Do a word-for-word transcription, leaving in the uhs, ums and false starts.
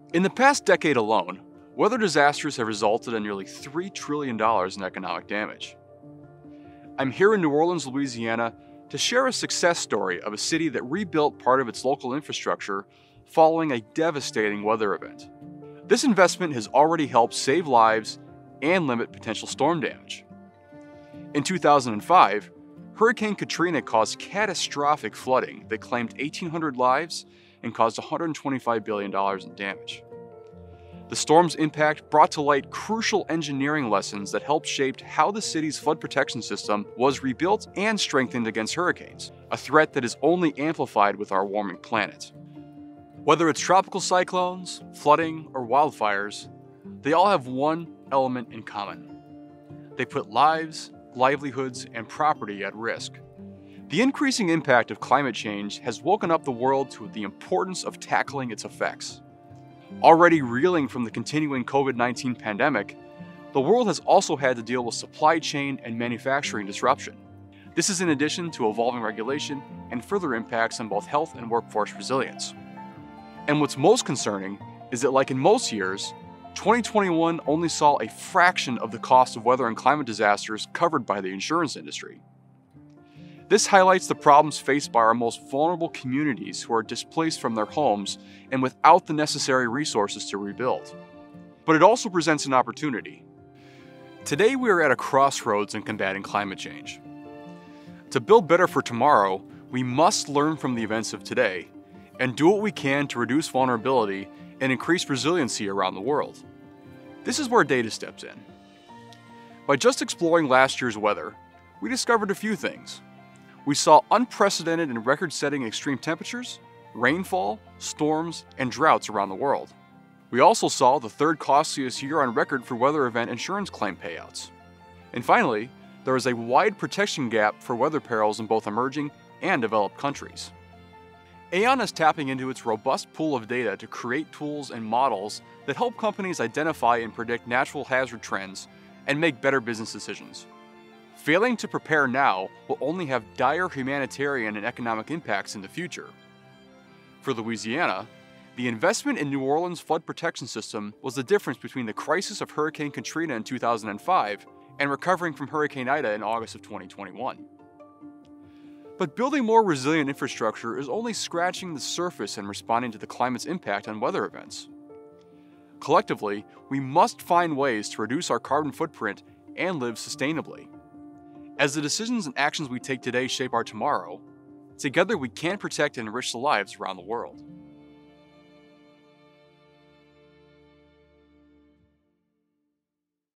In the past decade alone, weather disasters have resulted in nearly three trillion dollars in economic damage. I'm here in New Orleans, Louisiana, to share a success story of a city that rebuilt part of its local infrastructure following a devastating weather event. This investment has already helped save lives and limit potential storm damage. In two thousand five, Hurricane Katrina caused catastrophic flooding that claimed eighteen hundred lives and caused one hundred twenty-five billion dollars in damage. The storm's impact brought to light crucial engineering lessons that helped shape how the city's flood protection system was rebuilt and strengthened against hurricanes, a threat that is only amplified with our warming planet. Whether it's tropical cyclones, flooding, or wildfires, they all have one element in common. They put lives, livelihoods, and property at risk. The increasing impact of climate change has woken up the world to the importance of tackling its effects. Already reeling from the continuing COVID nineteen pandemic, the world has also had to deal with supply chain and manufacturing disruption. This is in addition to evolving regulation and further impacts on both health and workforce resilience. And what's most concerning is that, like in most years, twenty twenty-one only saw a fraction of the cost of weather and climate disasters covered by the insurance industry. This highlights the problems faced by our most vulnerable communities who are displaced from their homes and without the necessary resources to rebuild. But it also presents an opportunity. Today we are at a crossroads in combating climate change. To build better for tomorrow, we must learn from the events of today and do what we can to reduce vulnerability and increase resiliency around the world. This is where data steps in. By just exploring last year's weather, we discovered a few things. We saw unprecedented and record-setting extreme temperatures, rainfall, storms, and droughts around the world. We also saw the third costliest year on record for weather event insurance claim payouts. And finally, there is a wide protection gap for weather perils in both emerging and developed countries. Aon is tapping into its robust pool of data to create tools and models that help companies identify and predict natural hazard trends and make better business decisions. Failing to prepare now will only have dire humanitarian and economic impacts in the future. For Louisiana, the investment in New Orleans' flood protection system was the difference between the crisis of Hurricane Katrina in two thousand five and recovering from Hurricane Ida in August of twenty twenty-one. But building more resilient infrastructure is only scratching the surface in responding to the climate's impact on weather events. Collectively, we must find ways to reduce our carbon footprint and live sustainably. As the decisions and actions we take today shape our tomorrow, together we can protect and enrich the lives around the world.